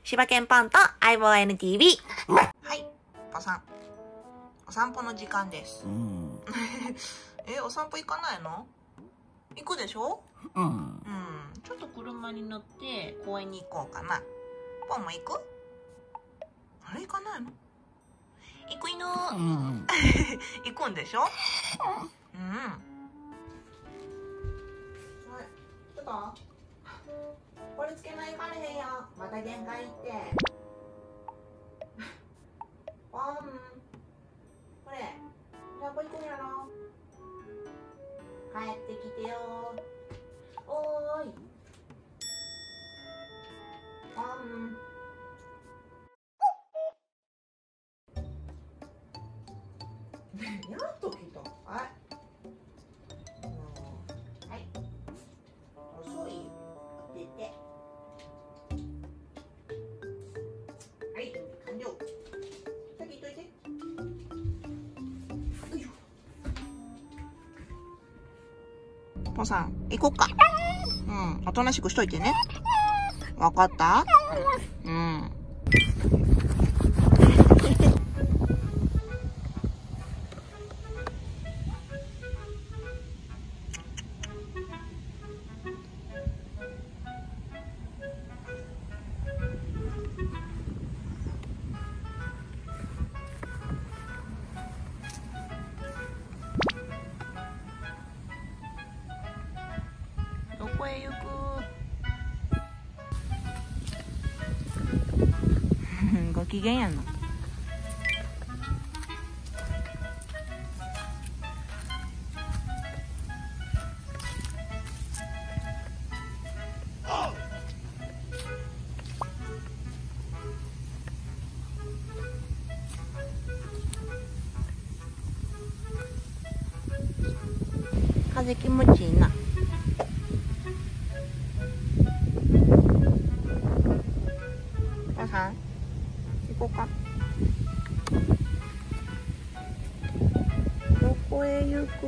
柴犬パンと相棒 NTV。はい、パさん。お散歩の時間です。お散歩行かないの？行くでしょ？ちょっと車に乗って公園に行こうかな。ポンも行く？あれ行かないの？行くいの？行くんでしょ？ちょっとこれつけないかれへんよ。また限界行って。ポン。これどこ行くんやろ。帰ってきてよ。おーい。ポン。やっと来た。はい。はい。遅い。出て。はい、完了。先行っといて。よいしょ。ポンさん、行こっか。おとなしくしといてね。わかった？どこへ行く？ご機嫌やな。風気持ちいいな。お母さん行こうか。どこへ行く？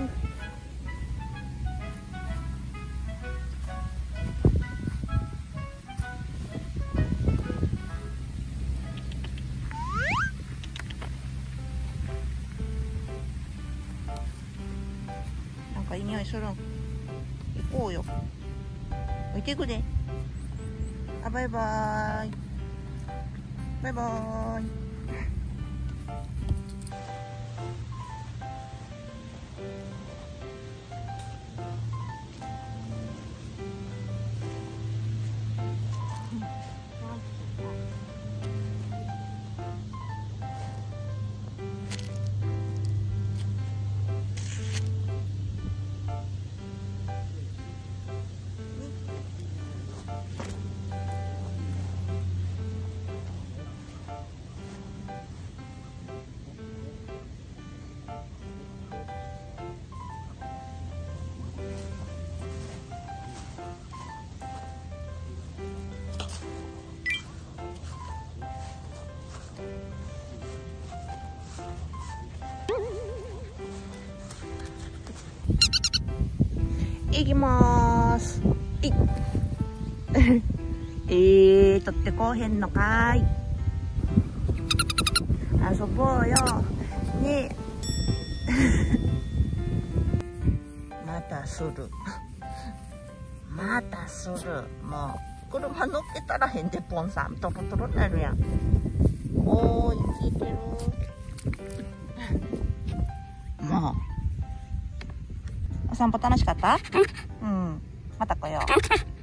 なんかいい匂いするん。行こうよ。行ってくで。あ、バイバーイ。バイバーイ。行きまーす。取ってこうへんのかーい。遊ぼうよ。ねまたする。またする。もう、車乗っけたらへんで、ポンさん。トロトロになるやん。おーい、聞いてる。もう。お散歩楽しかった？また来よう。